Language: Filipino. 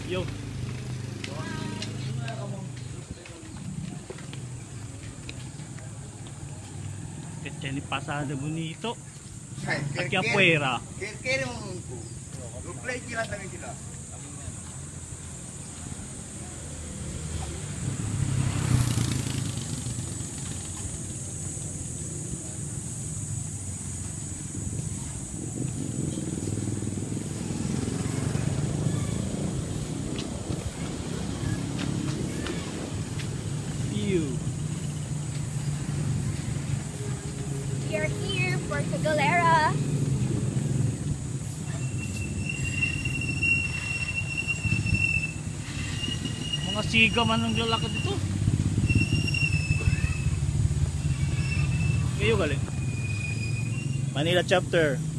Yo. Que tiene pasada bonito. Aquí afuera. Quiere un play sila también sila. We are here for Cagalera. Mga siga man ang lalakad dito. Kayo galing. Manila chapter.